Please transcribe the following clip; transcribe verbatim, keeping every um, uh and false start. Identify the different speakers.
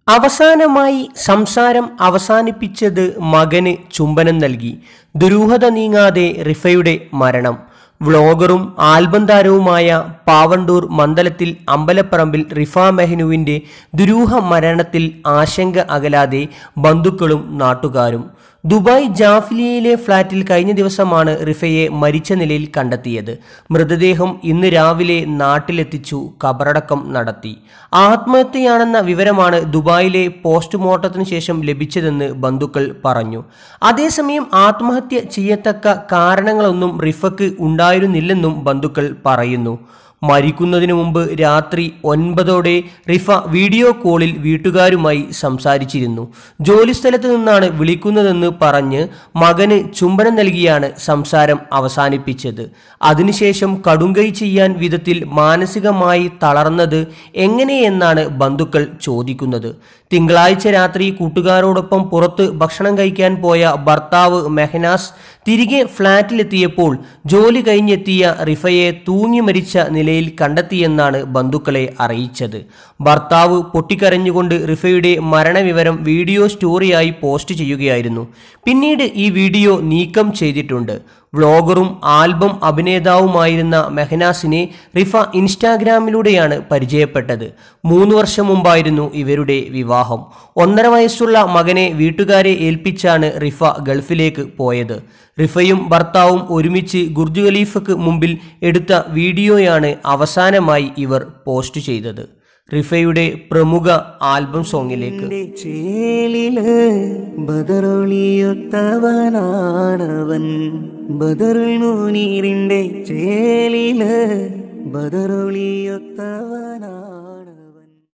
Speaker 1: അവസാനമായി സംസാരം അവസാനിപ്പിച്ചത് മകന് ചുംബനം നൽകി. ദുരൂഹത നീങ്ങാതെ റിഫയുടെ മരണം. വ്ളോഗറും ആൽബം താരവുമായ പാവണ്ടൂർ മന്ദലത്തിൽ അമ്പലപ്പറമ്പിൽ റിഫ മെഹ്നുവിൻ്റെ ദുരൂഹ മരണത്തിൽ ആശങ്ക അകലാതെ ബന്ധുക്കളും നാട്ടുകാരും. ദുബായ് ജാഫ്ലിയയിലെ ഫ്ളാറ്റിൽ കഴിഞ്ഞ ദിവസമാണ് റിഫയെ മരിച്ച നിലയിൽ കണ്ടെത്തിയത്. മൃതദേഹം ഇന്ന് രാവിലെ നാട്ടിലെത്തിച്ചു ഖബറടക്കം നടത്തി. ആത്മഹത്യയാണെന്ന വിവരമാണ് ദുബായിലെ പോസ്റ്റ്മോർട്ടത്തിന് ശേഷം ലഭിച്ചതെന്ന് ബന്ധുക്കൾ പറഞ്ഞു. അതേസമയം ആത്മഹത്യ ചെയ്യത്തക്ക കാരണങ്ങളൊന്നും റിഫയ്ക്ക് ഉണ്ടായിരുന്നില്ലെന്നും ബന്ധുക്കൾ പറയുന്നു. മരിക്കുന്നതിനു മുമ്പ് രാത്രി ഒൻപതോടെ റിഫ വീഡിയോ കോളിൽ വീട്ടുകാരുമായി സംസാരിച്ചിരുന്നു. ജോലിസ്ഥലത്ത് നിന്നാണ് വിളിക്കുന്നതെന്ന് പറഞ്ഞ് മകന് ചുംബനം നൽകിയാണ് സംസാരം അവസാനിപ്പിച്ചത്. അതിനുശേഷം കടുങ്കൈ ചെയ്യാൻ വിധത്തിൽ മാനസികമായി തളർന്നത് എങ്ങനെയെന്നാണ് ബന്ധുക്കൾ ചോദിക്കുന്നത്. തിങ്കളാഴ്ച രാത്രി കൂട്ടുകാരോടൊപ്പം പുറത്ത് ഭക്ഷണം കഴിക്കാൻ പോയ ഭർത്താവ് മെഹനാസ് തിരികെ ഫ്ളാറ്റിലെത്തിയപ്പോൾ ജോലി കഴിഞ്ഞെത്തിയ റിഫയെ തൂങ്ങി മരിച്ച നിലയിൽ കണ്ടെത്തിയെന്നാണ് ബന്ധുക്കളെ അറിയിച്ചത്. ഭർത്താവ് പൊട്ടിക്കരഞ്ഞുകൊണ്ട് റിഫയുടെ മരണവിവരം വീഡിയോ സ്റ്റോറിയായി പോസ്റ്റ് ചെയ്യുകയായിരുന്നു. പിന്നീട് ഈ വീഡിയോ നീക്കം ചെയ്തിട്ടുണ്ട്. വ്ളോഗറും ആൽബം അഭിനേതാവുമായിരുന്ന മെഹനാസിനെ റിഫ ഇൻസ്റ്റാഗ്രാമിലൂടെയാണ് പരിചയപ്പെട്ടത്. മൂന്ന് വർഷം മുമ്പായിരുന്നു ഇവരുടെ വിവാഹം. ഒന്നര വയസ്സുള്ള മകനെ വീട്ടുകാരെ ഏൽപ്പിച്ചാണ് റിഫ ഗൾഫിലേക്ക് പോയത്. റിഫയും ഭർത്താവും ഒരുമിച്ച് ബുർജ് ഖലീഫയ്ക്ക് മുമ്പിൽ എടുത്ത വീഡിയോയാണ് അവസാനമായി ഇവർ പോസ്റ്റ് ചെയ്തത്. റിഫയുടെ പ്രമുഖ ആൽബം സോങ്ങിലേക്ക്
Speaker 2: ബദറൊളിയൊത്തവനാണവൻ ബദറുനീരിന്റെ ചേലില് ബദറൊളിയൊത്തവനാ